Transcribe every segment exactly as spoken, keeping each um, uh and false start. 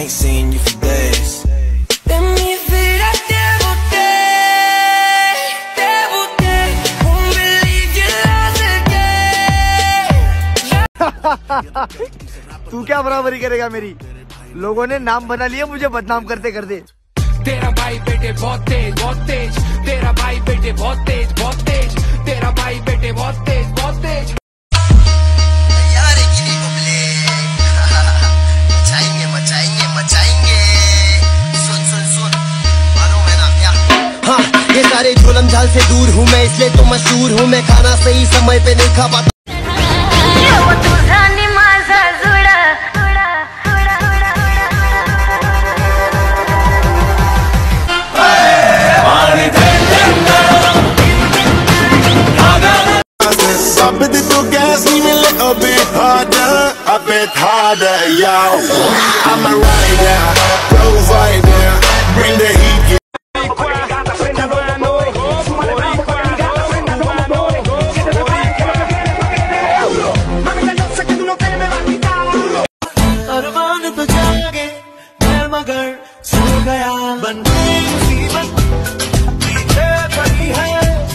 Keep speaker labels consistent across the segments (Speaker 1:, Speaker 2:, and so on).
Speaker 1: ain't seen you for days.
Speaker 2: तू क्या बराबरी करेगा मेरी? लोगों ने नाम बना लिया मुझे बदनाम करते करते।
Speaker 3: तेरा भाई बेटे बहुत तेज बहुत तेज, तेरा भाई बेटे बहुत तेज बहुत तेज, तेरा भाई बेटे बहुत तेज बहुत तेज।
Speaker 4: यार गिरी मचाएंगे मचाएंगे मचाएंगे। सुन सुन सुन मानो मैं ना क्या। हाँ ये सारे झोलम झाल से दूर हूँ मैं, इसलिए तो मशहूर हूँ मैं। खाना सही समय पे नहीं खा पाता।
Speaker 5: A bit harder, a bit harder, yo. I'm a rider, provider, bring the heat. अरमान तो जागे मैं मगर सो गया, बन गई मुसीबत पीछे पड़ी है।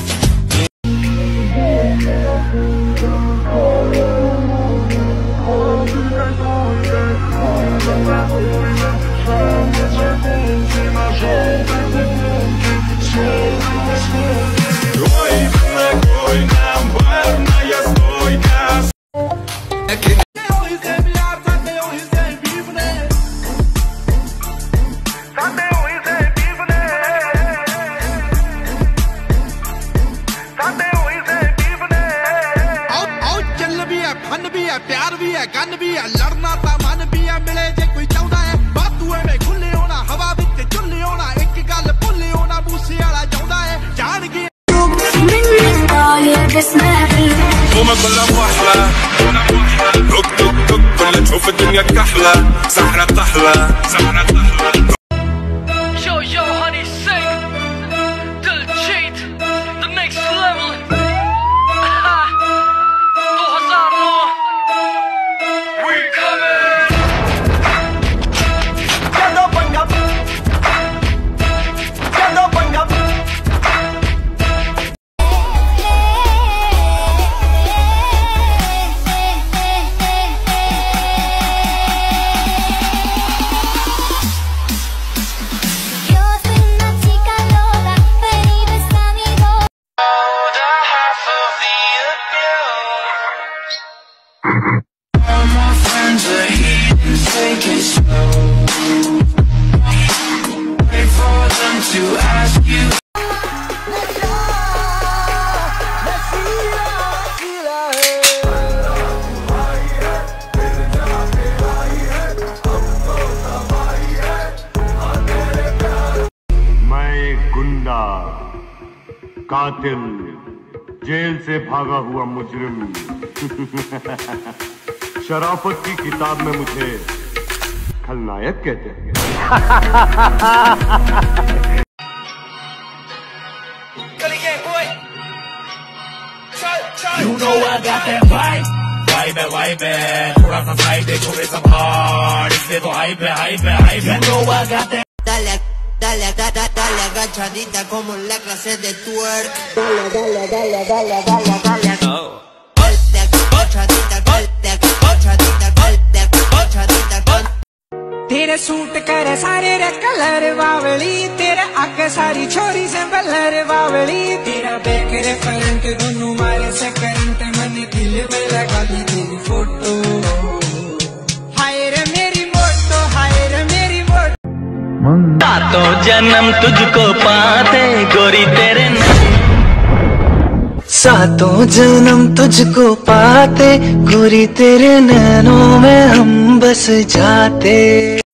Speaker 6: फन भी है, प्यार भी है, गन भी है, लड़ना ता मन भी है। मिले जे कोई चाहता है बातू में खुले होना, हवा विच चुल्ले होना, एक गल भुल्ले होना। मूसे वाला चाहता है जान के
Speaker 5: وما كلها محلى دق دق دق كل تشوف الدنيا كحلة سحرة طحلة سحرة طحلة.
Speaker 3: Yo yo honey sing 𝙎𝙬𝙇 the next level.
Speaker 7: कातिल, जेल से भागा हुआ मुजरिम, शराफत की किताब में मुझे खलनायक कहते हैं।
Speaker 5: You know I got that vibe, vibe है vibe है, थोड़ा सा साइड है छोड़े सब हार्ड, इसलिए तो hype है hype है hype है। You know I got that.
Speaker 4: Dale, dale, dale, dale, agachadita como en la clase de twerk. Dale, dale, dale, dale, dale, dale. Oh. Agachadita, agachadita, agachadita.
Speaker 3: तेरे suit करे सारे रे colour बावली, तेरे आगे सारी छोरी से बलर बावली। तेरा बैक रे फ्रंट दोनों मारे से करंट, मन दिल में लगा दी तेरी फोटो। हाय रे मेरी मोटो, हाय रे मेरी मोटो। सातों जन्म तुझको पाते गोरी तेरे न
Speaker 8: सातों जन्म तुझको पाते गोरी तेरे नैनों में हम बस जाते।